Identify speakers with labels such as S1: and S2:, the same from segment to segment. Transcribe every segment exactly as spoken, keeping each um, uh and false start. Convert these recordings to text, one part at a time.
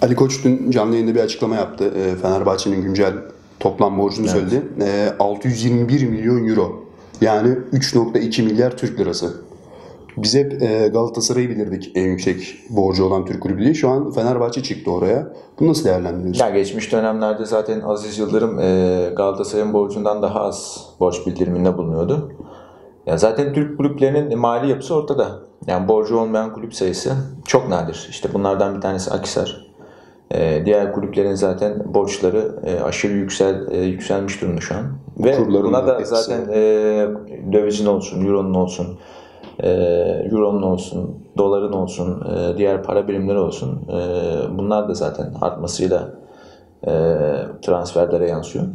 S1: Ali Koç dün canlı yayında bir açıklama yaptı. E, Fenerbahçe'nin güncel toplam borcunu
S2: Evet.
S1: söyledi. E, altı yüz yirmi bir milyon euro. Yani üç nokta iki milyar Türk lirası. Biz hep e, Galatasaray'ı bilirdik en yüksek borcu olan Türk kulübü diye. Şu an Fenerbahçe çıktı oraya. Bunu nasıl değerlendiriyorsun?
S2: Ya geçmiş dönemlerde zaten Aziz Yıldırım e, Galatasaray'ın borcundan daha az borç bildiriminde bulunuyordu. Ya zaten Türk kulüplerinin mali yapısı ortada. Yani borcu olmayan kulüp sayısı çok nadir. İşte bunlardan bir tanesi Akhisar. E, diğer kulüplerin zaten borçları e, aşırı yüksel e, yükselmiş durumda şu an. Ve
S1: Kurların
S2: buna
S1: da
S2: da
S1: etkisi
S2: zaten
S1: var.
S2: e, dövizin olsun, euronun olsun, e, euronun olsun, doların olsun, e, diğer para birimleri olsun. E, bunlar da zaten artmasıyla e, transferlere yansıyor.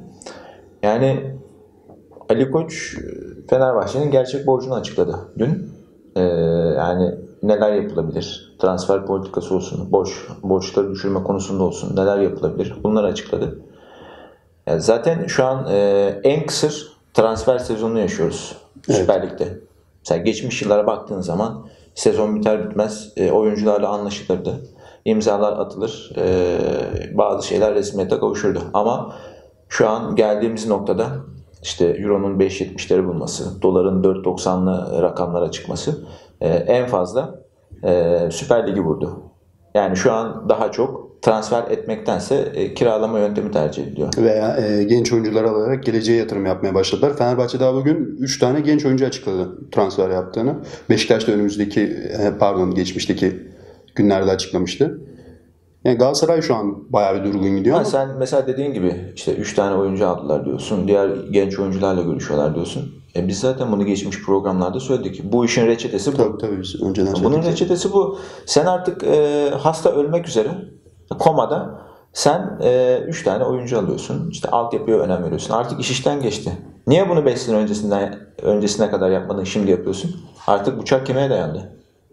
S2: Yani Ali Koç Fenerbahçe'nin gerçek borcunu açıkladı dün. E, yani neler yapılabilir? Transfer politikası olsun, borç, borçları düşürme konusunda olsun neler yapılabilir? Bunları açıkladı. Yani zaten şu an e, en kısır transfer sezonunu yaşıyoruz Süper Lig'de. Mesela geçmiş yıllara baktığın zaman sezon biter bitmez e, oyuncularla anlaşılırdı. İmzalar atılır, e, bazı şeyler resmiyete kavuşurdu. Ama şu an geldiğimiz noktada işte Euro'nun beş yetmişleri bulması, doların dört doksanlı rakamlara çıkması e, en fazla e, Süper Lig'i vurdu. Yani şu an daha çok transfer etmektense e, kiralama yöntemi tercih ediliyor.
S1: Veya e, genç oyuncular alarak geleceğe yatırım yapmaya başladılar. Fenerbahçe daha bugün üç tane genç oyuncu açıkladı transfer yaptığını. Beşiktaş da önümüzdeki e, pardon geçmişteki günlerde açıklamıştı. Yani Galatasaray şu an bayağı bir durgun gidiyor
S2: Ha,
S1: ama
S2: sen mesela dediğin gibi işte üç tane oyuncu aldılar diyorsun. Diğer genç oyuncularla görüşüyorlar diyorsun. E biz zaten bunu geçmiş programlarda söyledik. Bu işin reçetesi bu.
S1: tabii tabii biz önceden
S2: Bunun
S1: söyledik.
S2: reçetesi bu. Sen artık e, hasta ölmek üzere komada sen üç tane oyuncu alıyorsun. İşte altyapıya önem veriyorsun. Artık iş işten geçti. Niye bunu beş sene öncesinden öncesine kadar yapmadın, şimdi yapıyorsun? Artık bıçak kemiğe dayandı.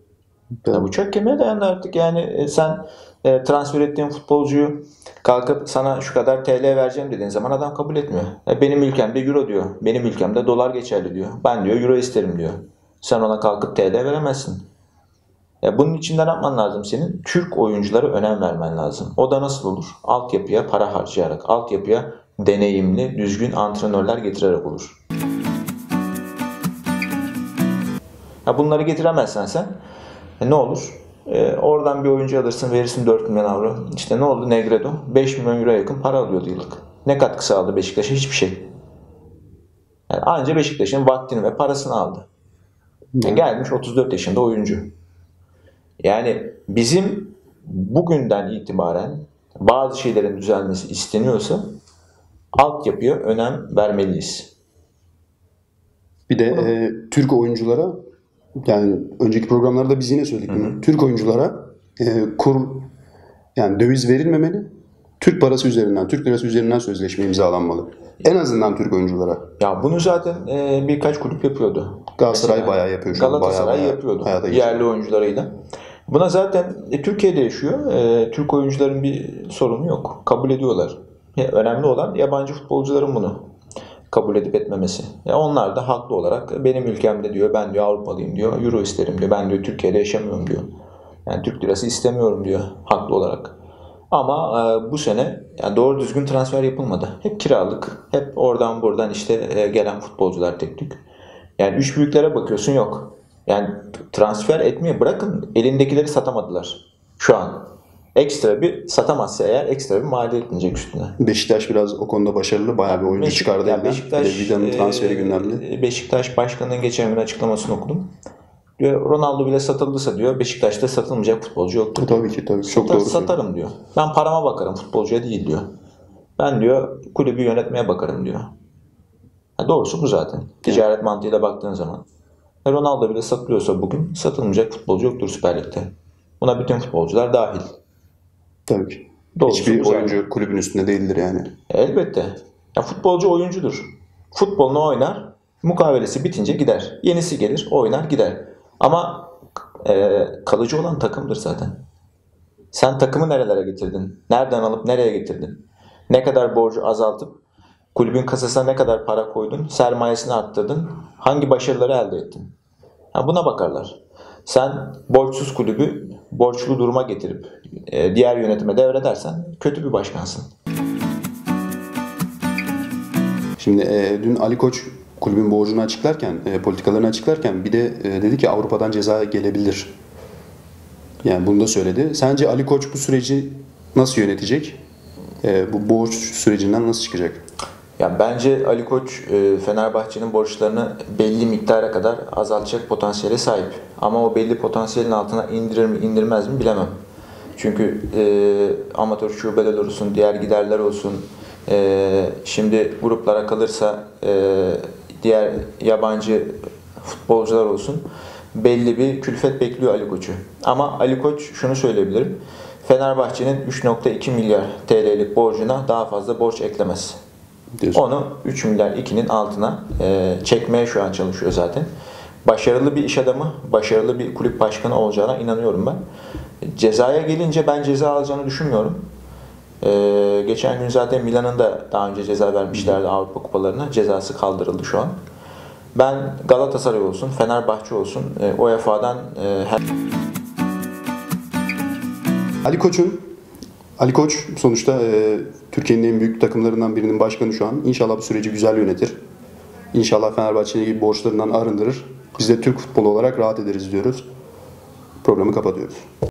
S2: Ya
S1: Tabii.
S2: bıçak kemiğe dayandı artık. Yani e, sen e, transfer ettiğin futbolcuyu kalkıp sana şu kadar T L vereceğim dediğin zaman adam kabul etmiyor. E, benim ülkemde euro diyor. Benim ülkemde dolar geçerli diyor. Ben diyor euro isterim diyor. Sen ona kalkıp T L veremezsin. Ya bunun için de ne yapman lazım senin? Türk oyunculara önem vermen lazım. O da nasıl olur? Altyapıya para harcayarak, altyapıya deneyimli, düzgün antrenörler getirerek olur. Ya bunları getiremezsen sen e, ne olur? E, oradan bir oyuncu alırsın, verirsin dört milyon avro. İşte ne oldu Negredo? beş milyon euro yakın para alıyordu yıllık. Ne katkı sağladı Beşiktaş'a? Hiçbir şey. Yani anca Beşiktaş'ın vaktini ve parasını aldı. E, gelmiş otuz dört yaşında oyuncu. Yani bizim bugünden itibaren bazı şeylerin düzelmesi isteniyorsa altyapıya önem vermeliyiz.
S1: Bir de e, Türk oyunculara yani önceki programlarda biz yine söyledik bunu. Türk oyunculara e, kur yani döviz verilmemeli. Türk parası üzerinden, Türk lirası üzerinden sözleşme imzalanmalı. En azından Türk oyunculara.
S2: Ya bunu zaten e, birkaç kulüp yapıyordu.
S1: Galatasaray
S2: Mesela
S1: bayağı yapıyor şu an.
S2: Galatasaray
S1: Bayağı bayağı
S2: yapıyordu
S1: hayata geçiyor.
S2: yerli oyuncularıyla. Buna zaten e, Türkiye'de yaşıyor. E, Türk oyuncuların bir sorunu yok. Kabul ediyorlar. Ya, önemli olan yabancı futbolcuların bunu kabul edip etmemesi. Ya onlar da haklı olarak benim ülkemde diyor, ben diyor Avrupalıyım diyor, euro isterim diyor, ben diyor Türkiye'de yaşamıyorum diyor. Yani Türk lirası istemiyorum diyor haklı olarak. Ama e, bu sene yani doğru düzgün transfer yapılmadı. Hep kiralık, hep oradan buradan işte e, gelen futbolcular tek tük. Yani üç büyüklere bakıyorsun yok. Yani transfer etmeye bırakın elindekileri satamadılar şu an. Ekstra bir satamazsa eğer ekstra bir maliyet binecek üstüne.
S1: Beşiktaş biraz o konuda başarılı. Bayağı bir oyuncu
S2: Beşik-
S1: çıkardı
S2: ya
S1: elden.
S2: Beşiktaş,
S1: Bir de Vida'nın transferi gündemde.
S2: e, Beşiktaş Başkanı'nın geçen gün açıklamasını okudum. Diyor, Ronaldo bile satılırsa diyor Beşiktaş'ta satılmayacak futbolcu yoktur.
S1: Tabii ki tabii. Çok
S2: Satar-
S1: doğru.
S2: satarım diyor. Ben parama bakarım futbolcuya değil diyor. Ben diyor kulübü yönetmeye bakarım diyor. Ha, doğrusu bu zaten. Ticaret mantığıyla baktığın zaman. E, Ronaldo bile satılıyorsa bugün satılmayacak futbolcu yoktur Süper Lig'de. Buna bütün futbolcular dahil.
S1: Tabii ki.
S2: Doğrusu
S1: Hiçbir
S2: bu zaten.
S1: oyuncu kulübün üstünde değildir yani.
S2: E, elbette. Ya, futbolcu oyuncudur. Futbolunu oynar, mukavelesi bitince gider. Yenisi gelir, oynar gider. Ama e, kalıcı olan takımdır zaten. Sen takımı nerelere getirdin? Nereden alıp nereye getirdin? Ne kadar borcu azaltıp kulübün kasasına ne kadar para koydun? Sermayesini arttırdın. Hangi başarıları elde ettin? Ha, buna bakarlar. Sen borçsuz kulübü borçlu duruma getirip e, diğer yönetime devredersen kötü bir başkansın.
S1: Şimdi e, dün Ali Koç kulübün borcunu açıklarken, e, politikalarını açıklarken bir de e, dedi ki Avrupa'dan ceza gelebilir. Yani bunu da söyledi. Sence Ali Koç bu süreci nasıl yönetecek? E, bu borç sürecinden nasıl çıkacak?
S2: Ya bence Ali Koç e, Fenerbahçe'nin borçlarını belli miktara kadar azaltacak potansiyele sahip. Ama o belli potansiyelin altına indirir mi indirmez mi bilemem. Çünkü e, amatör şubeler olsun, diğer giderler olsun, e, şimdi gruplara kalırsa e, diğer yabancı futbolcular olsun, belli bir külfet bekliyor Ali Koç'u. Ama Ali Koç şunu söyleyebilirim. Fenerbahçe'nin üç nokta iki milyar T L'lik borcuna daha fazla borç eklemez.
S1: Diyorsun.
S2: Onu üç milyar ikinin altına e, çekmeye şu an çalışıyor zaten. Başarılı bir iş adamı, başarılı bir kulüp başkanı olacağına inanıyorum ben. Cezaya gelince ben ceza alacağını düşünmüyorum. E, geçen gün zaten Milan'ın da daha önce ceza vermişlerdi Avrupa kupalarına. Cezası kaldırıldı şu an. Ben Galatasaray olsun, Fenerbahçe olsun, e, U E F A'dan e, her...
S1: Ali Koç'un Ali Koç sonuçta e, Türkiye'nin en büyük takımlarından birinin başkanı şu an. İnşallah bu süreci güzel yönetir. İnşallah Fenerbahçe'yi borçlarından arındırır. Biz de Türk futbolu olarak rahat ederiz diyoruz. Programı kapatıyoruz.